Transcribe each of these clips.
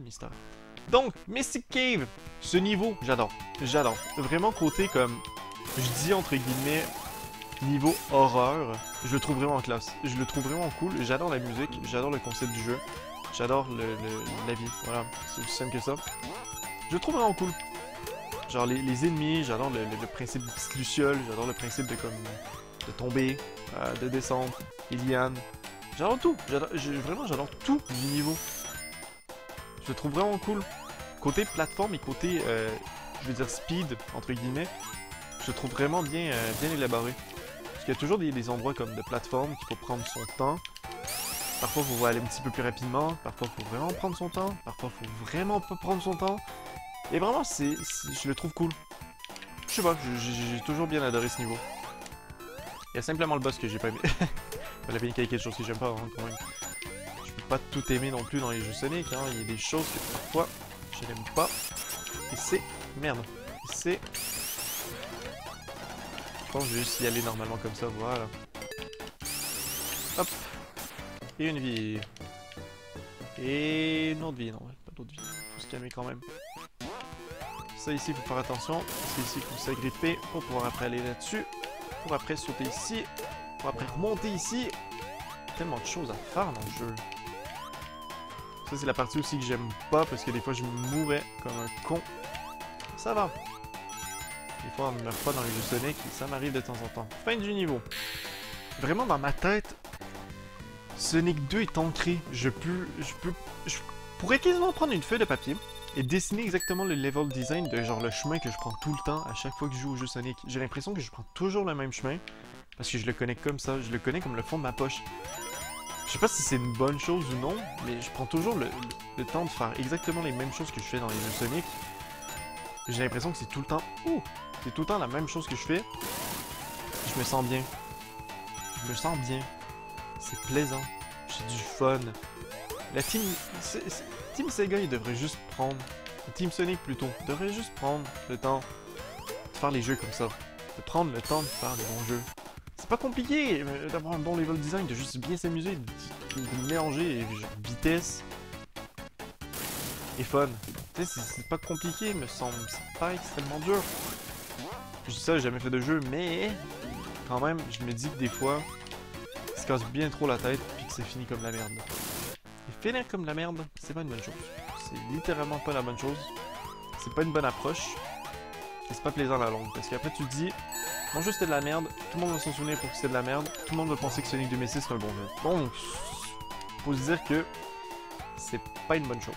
mystère. Donc, Mystic Cave, ce niveau, j'adore. J'adore. Vraiment côté comme, je dis entre guillemets, niveau horreur, je le trouve vraiment classe. Je le trouve vraiment cool. J'adore la musique, j'adore le concept du jeu. J'adore la vie. Voilà, c'est aussi simple que ça. Je le trouve vraiment cool. Genre les ennemis, j'adore le principe des petites lucioles, j'adore le principe de comme de tomber, de descendre, les lianes. J'adore tout. Vraiment, j'adore tout du niveau. Je le trouve vraiment cool. Côté plateforme et côté, je veux dire speed, entre guillemets, je le trouve vraiment bien élaboré. Parce qu'il y a toujours des endroits comme de plateforme qu'il faut prendre son temps. Parfois, il faut aller un petit peu plus rapidement. Parfois, il faut vraiment prendre son temps. Parfois, il faut vraiment pas prendre son temps. Et vraiment, je le trouve cool. Je sais pas, j'ai toujours bien adoré ce niveau. Il y a simplement le boss que j'ai pas aimé. Il y a bien quelque chose que j'aime pas, hein, quand même. Je peux pas tout aimer non plus dans les jeux Sonic, hein. Il y a des choses que parfois, je n'aime pas. Et c'est... Merde. Et c'est... Je pense que je vais juste y aller normalement comme ça, voilà. Hop. Et une vie. Et une autre vie, non, pas d'autre vie. Faut se calmer quand même. Ça ici, il faut faire attention. C'est ici qu'il faut s'agripper pour pouvoir après aller là-dessus. Pour après sauter ici. Pour après remonter ici. Tellement de choses à faire dans le jeu. Ça, c'est la partie aussi que j'aime pas parce que des fois, je mourrais comme un con. Ça va. Des fois, on ne meurt pas dans les jeux Sonic et ça m'arrive de temps en temps. Fin du niveau. Vraiment, dans ma tête, Sonic 2 est ancré. Je pourrais quasiment prendre une feuille de papier et dessiner exactement le level design de genre le chemin que je prends tout le temps à chaque fois que je joue au jeu Sonic. J'ai l'impression que je prends toujours le même chemin parce que je le connais comme ça, je le connais comme le fond de ma poche. Je sais pas si c'est une bonne chose ou non, mais je prends toujours le temps de faire exactement les mêmes choses que je fais dans les jeux Sonic. J'ai l'impression que c'est tout le temps... Ouh! C'est tout le temps la même chose que je fais. Je me sens bien. Je me sens bien. C'est plaisant. J'ai du fun. La team... Team Sega, il devrait juste prendre... Team Sonic, plutôt. Devrait juste prendre le temps de faire les jeux comme ça. De prendre le temps de faire des bons jeux. C'est pas compliqué d'avoir un bon level design, de juste bien s'amuser, de mélanger genre, vitesse et fun. Tu sais, c'est pas compliqué, me semble. C'est pas extrêmement dur. Je dis ça, j'ai jamais fait de jeu, mais quand même, je me dis que des fois, ça se casse bien trop la tête puis que c'est fini comme la merde. Et finir comme la merde, c'est pas une bonne chose. C'est littéralement pas la bonne chose. C'est pas une bonne approche. Et c'est pas plaisant à la longue. Parce qu'après, tu te dis, mon jeu c'était de la merde, tout le monde va s'en souvenir pour que c'était de la merde, tout le monde va penser que Sonic 2006 c'est un bon jeu. Donc, faut se dire que c'est pas une bonne chose.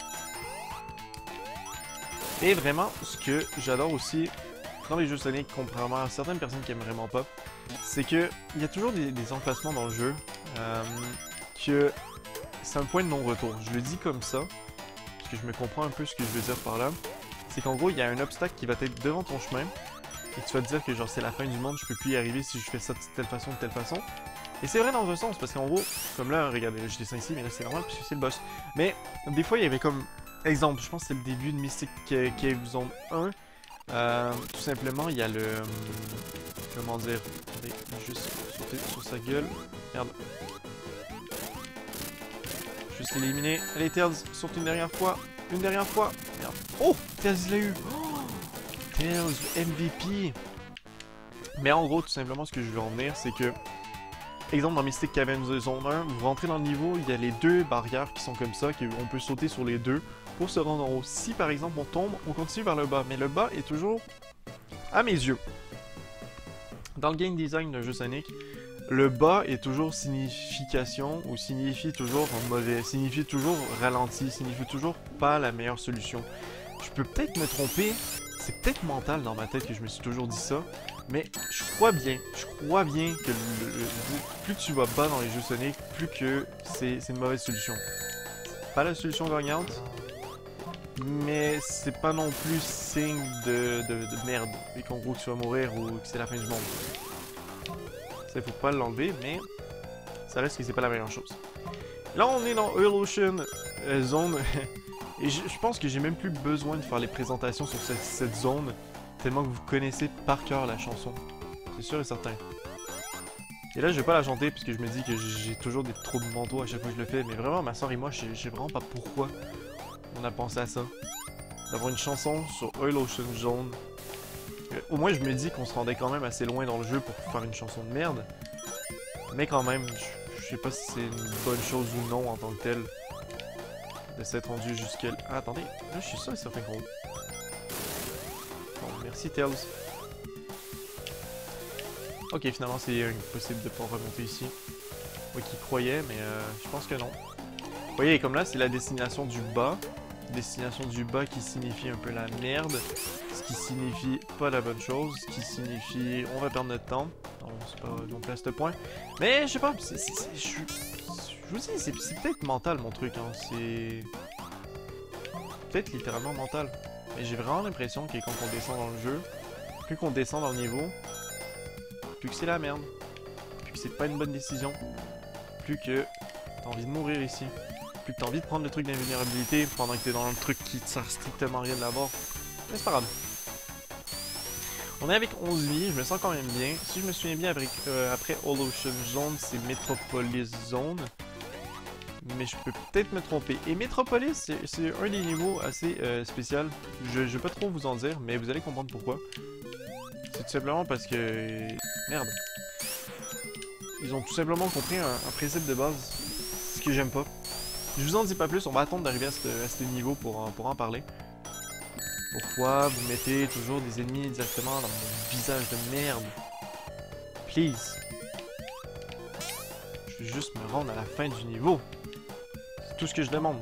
Et vraiment, ce que j'adore aussi dans les jeux Sonic, contrairement à certaines personnes qui aiment vraiment pas, c'est que il y a toujours des emplacements dans le jeu que c'est un point de non-retour. Je le dis comme ça, parce que je me comprends un peu ce que je veux dire par là. C'est qu'en gros, il y a un obstacle qui va être devant ton chemin, et tu vas te dire que genre c'est la fin du monde, je peux plus y arriver si je fais ça de telle façon, de telle façon. Et c'est vrai dans un sens, parce qu'en gros, comme là, regardez, je descends ici, mais là c'est normal puisque c'est le boss. Mais des fois, il y avait comme... Exemple, je pense que c'est le début de Mystic Cave Zone 1. Tout simplement, il y a le... comment dire... Attendez, juste sauter sur sa gueule. Merde. Juste l'éliminer. Allez, Tails, saute une dernière fois. Une dernière fois. Merde. Oh! Tails, il l'a eu! Oh, Tails, MVP! Mais en gros, tout simplement, ce que je veux en venir, c'est que... Exemple, dans Mystic Cave Zone 1, vous rentrez dans le niveau, il y a les deux barrières qui sont comme ça, on peut sauter sur les deux pour se rendre en haut. Si, par exemple, on tombe, on continue vers le bas. Mais le bas est toujours... à mes yeux. Dans le game design d'un jeu Sonic, le bas est toujours signification, ou signifie toujours mauvais, signifie toujours ralenti, signifie toujours pas la meilleure solution. Je peux peut-être me tromper, c'est peut-être mental dans ma tête que je me suis toujours dit ça, mais je crois bien que plus tu vas bas dans les jeux Sonic, plus que c'est une mauvaise solution. C'est pas la solution gagnante, mais c'est pas non plus signe de merde, et qu'en gros tu vas mourir ou que c'est la fin du monde. Ça, faut pas l'enlever, mais ça reste que c'est pas la meilleure chose. Là, on est dans Earl Ocean Zone, et je pense que j'ai même plus besoin de faire les présentations sur cette zone, tellement que vous connaissez par cœur la chanson. C'est sûr et certain. Et là, je vais pas la chanter, puisque je me dis que j'ai toujours des trous de manteau à chaque fois que je le fais, mais vraiment, ma soeur et moi, je sais vraiment pas pourquoi on a pensé à ça. D'avoir une chanson sur Oil Ocean Zone. Au moins, je me dis qu'on se rendait quand même assez loin dans le jeu pour faire une chanson de merde. Mais quand même, je sais pas si c'est une bonne chose ou non en tant que tel. De s'être rendu jusque là. Ah, attendez, là je suis sûr et certain qu'on... Bon, merci Tails. Ok, finalement c'est impossible de pas remonter ici. Moi qui croyais, mais je pense que non. Vous voyez, comme là, c'est la destination du bas. Destination du bas qui signifie un peu la merde. Ce qui signifie pas la bonne chose. Ce qui signifie on va perdre notre temps. Non, c'est pas non plus à ce point. Mais je sais pas, je vous dis, c'est peut-être mental mon truc. Hein. C'est peut-être littéralement mental. Mais j'ai vraiment l'impression que quand on descend dans le jeu, plus qu'on descend dans le niveau, plus que c'est la merde. Plus que c'est pas une bonne décision. Plus que t'as envie de mourir ici. Plus que t'as envie de prendre le truc d'invulnérabilité pendant que t'es dans le truc qui te sert strictement rien de l'avoir. Mais c'est pas grave. On est avec 11 vies, je me sens quand même bien. Si je me souviens bien, après Oil Ocean Zone, c'est Metropolis Zone. Mais je peux peut-être me tromper. Et Metropolis, c'est un des niveaux assez spécial. Je vais pas trop vous en dire, mais vous allez comprendre pourquoi. C'est tout simplement parce que... Merde. Ils ont tout simplement compris un principe de base. Ce que j'aime pas. Je vous en dis pas plus, on va attendre d'arriver à ce niveau pour en parler. Pourquoi vous mettez toujours des ennemis directement dans mon visage de merde? Please. Je veux juste me rendre à la fin du niveau. C'est tout ce que je demande.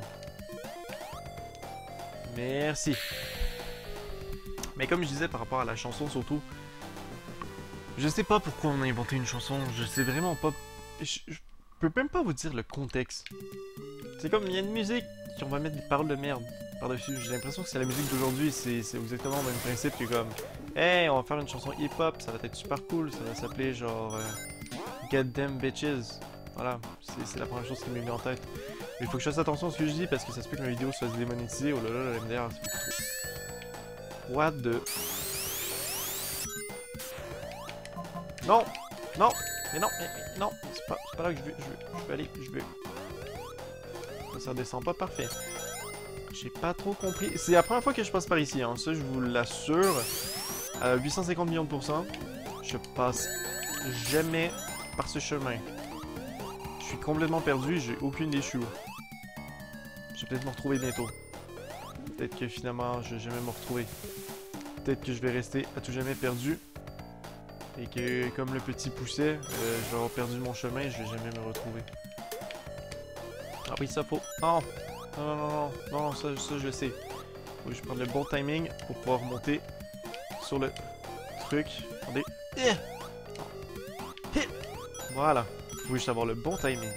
Merci. Mais comme je disais par rapport à la chanson surtout, je sais pas pourquoi on a inventé une chanson, je sais vraiment pas. Je peux même pas vous dire le contexte. C'est comme, il y a une musique, on va mettre des paroles de merde par-dessus. J'ai l'impression que c'est la musique d'aujourd'hui, c'est exactement le même principe que comme, hey, on va faire une chanson hip-hop, ça va être super cool, ça va s'appeler genre Goddamn Bitches. Voilà, c'est la première chose qui m'est venue en tête. Mais il faut que je fasse attention à ce que je dis parce que ça se peut que ma vidéo se fasse démonétiser. Oh là là, la MDR, c'est trop. What the... Non! Non! Mais non! Mais non! C'est pas là que je veux aller, je veux... Ça descend pas, parfait. J'ai pas trop compris. C'est la première fois que je passe par ici, hein. Ça, je vous l'assure. À 850 millions de pourcents, je passe jamais par ce chemin. Je suis complètement perdu, j'ai aucune idée je suis où. Je vais peut-être me retrouver bientôt. Peut-être que finalement, je vais jamais me retrouver. Peut-être que je vais rester à tout jamais perdu. Et que, comme le petit poussait, je vais avoir perdu mon chemin et je vais jamais me retrouver. Ah oui, ça faut... Non! Non, non, non, non, non, ça je le sais. Faut que je prenne le bon timing pour pouvoir monter sur le truc. Attendez. Voilà. Faut juste avoir le bon timing.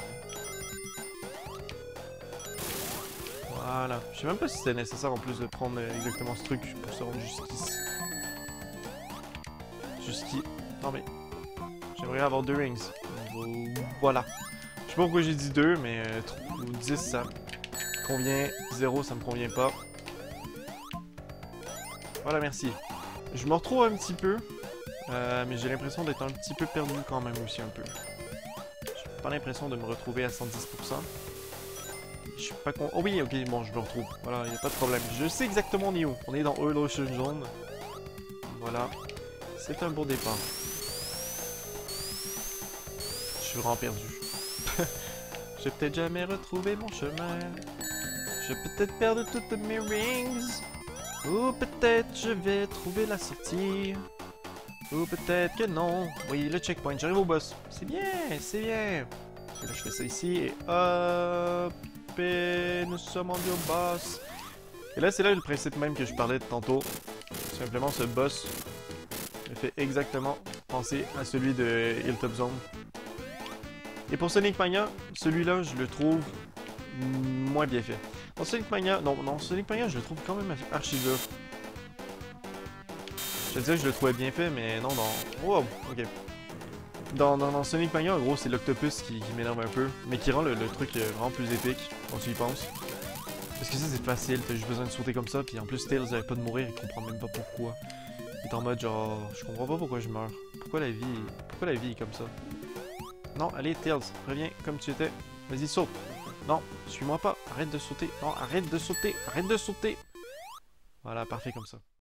Voilà. Je sais même pas si c'était nécessaire en plus de prendre exactement ce truc pour se rendre jusqu'ici. Non mais... J'aimerais avoir 2 rings. Voilà. Je sais pas pourquoi j'ai dit 2, mais 10 ça me convient. 0 ça me convient pas. Voilà, merci. Je me retrouve un petit peu. Mais j'ai l'impression d'être un petit peu perdu quand même aussi un peu. J'ai pas l'impression de me retrouver à 110%. Je suis pas con... Oh oui, ok, bon, je me retrouve. Voilà, y a pas de problème. Je sais exactement on est où. On est dans Oil Ocean Zone. Voilà. C'est un bon départ. Je suis vraiment perdu. J'ai peut-être jamais retrouvé mon chemin. Je vais peut-être perdre toutes mes rings. Ou peut-être je vais trouver la sortie. Ou peut-être que non. Oui, le checkpoint, j'arrive au boss. C'est bien, c'est bien. Là, je fais ça ici et hop. Et nous sommes rendus au boss. Et là, c'est là le principe même que je parlais de tantôt. Tout simplement, ce boss me fait exactement penser à celui de Hilltop Zone. Et pour Sonic Mania, celui-là, je le trouve moins bien fait. Dans Sonic Mania, non, Sonic Mania, je le trouve quand même archi dur. Je te disais que je le trouvais bien fait, mais non, dans... Wow, ok. Dans Sonic Mania, en gros, c'est l'octopus qui m'énerve un peu, mais qui rend le truc vraiment plus épique, quand tu y penses. Parce que ça, c'est facile, t'as juste besoin de sauter comme ça, puis en plus, Tails n'arrête pas de mourir, il comprend même pas pourquoi. Il est en mode genre, je comprends pas pourquoi je meurs. Pourquoi la vie est comme ça? Non, allez, Tails, reviens comme tu étais. Vas-y, saute. Non, suis-moi pas. Arrête de sauter. Non, arrête de sauter. Arrête de sauter. Voilà, parfait comme ça.